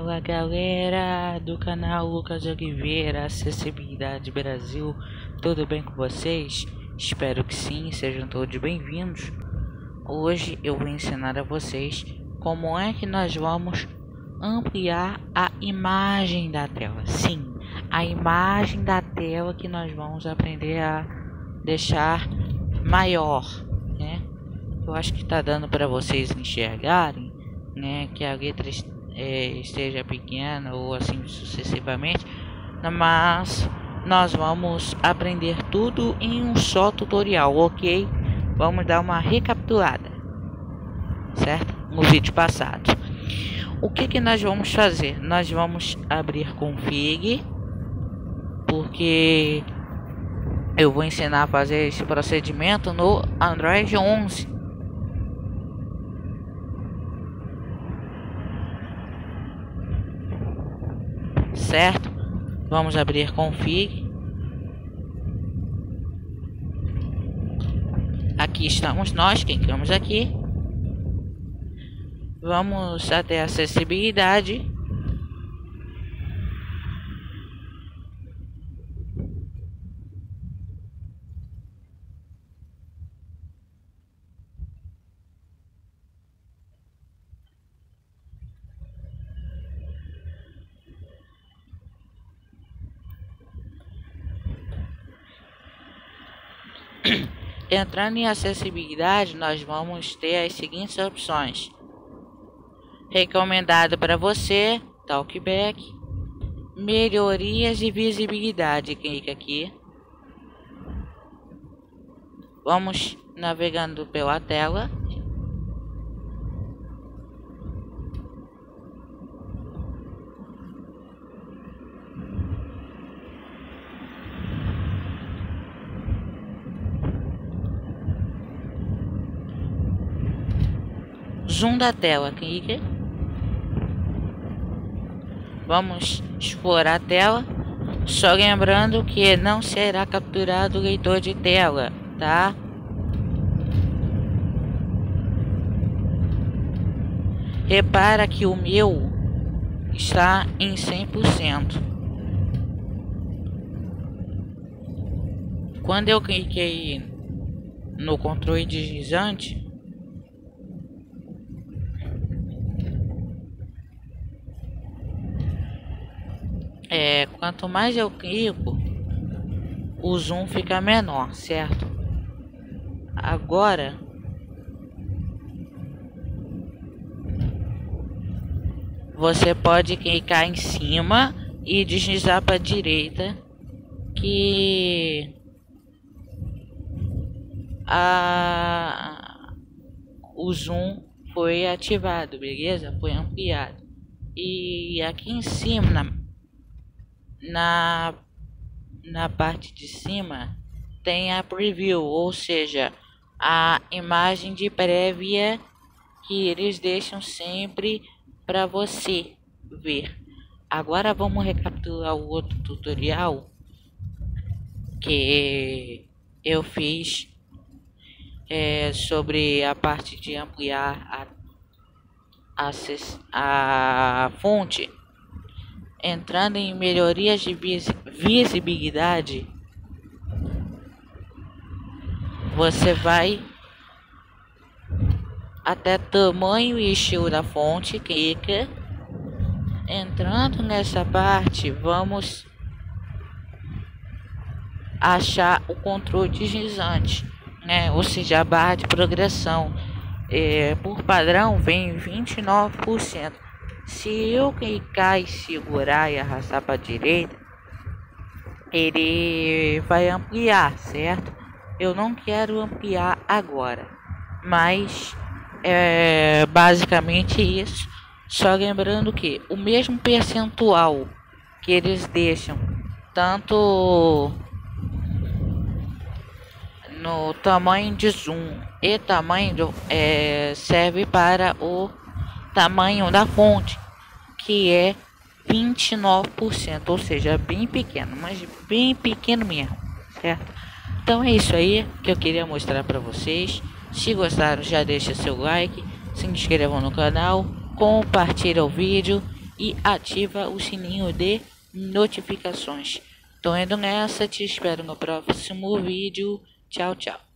Fala galera do canal Lucas Oliveira, Acessibilidade Brasil, tudo bem com vocês? Espero que sim, sejam todos bem-vindos. Hoje eu vou ensinar a vocês como é que nós vamos ampliar a imagem da tela. Sim, a imagem da tela que nós vamos aprender a deixar maior, né? Eu acho que está dando para vocês enxergarem, né, que a letra esteja pequena ou assim sucessivamente, mas nós vamos aprender tudo em um só tutorial, ok? Vamos dar uma recapitulada, certo? No vídeo passado. O que nós vamos fazer? Nós vamos abrir config, porque eu vou ensinar a fazer esse procedimento no Android 11. Certo? Vamos abrir config. Aqui estamos nós, clicamos aqui. Vamos até acessibilidade. Entrando em acessibilidade, nós vamos ter as seguintes opções: recomendado para você, talkback, melhorias de visibilidade. Clica aqui. Vamos navegando pela tela. Zoom da tela, clique. Vamos explorar a tela. Só lembrando que não será capturado o leitor de tela, tá? Repara que o meu está em 100%. Quando eu cliquei no controle deslizante, quanto mais eu clico, o zoom fica menor, certo? Agora você pode clicar em cima e deslizar para a direita, que o zoom foi ativado, beleza? Foi ampliado. E aqui em cima, na parte de cima, tem a preview, ou seja, a imagem de prévia que eles deixam sempre para você ver. Agora vamos recapitular o outro tutorial que eu fiz sobre a parte de ampliar a fonte. Entrando em melhorias de visibilidade, você vai até tamanho e estilo da fonte, clica. Entrando nessa parte, vamos achar o controle deslizante, né? Ou seja, a barra de progressão. Por padrão vem 29%. Se eu clicar e segurar e arrastar para a direita, ele vai ampliar, certo? Eu não quero ampliar agora, mas é basicamente isso. Só lembrando que o mesmo percentual que eles deixam tanto no tamanho de zoom e tamanho serve para o tamanho da fonte, que é 29%, ou seja, bem pequeno, mas bem pequeno mesmo, certo? Então é isso aí que eu queria mostrar para vocês. Se gostaram, já deixa seu like, se inscrevam no canal, compartilha o vídeo e ativa o sininho de notificações. Tô indo nessa, te espero no próximo vídeo. Tchau, tchau.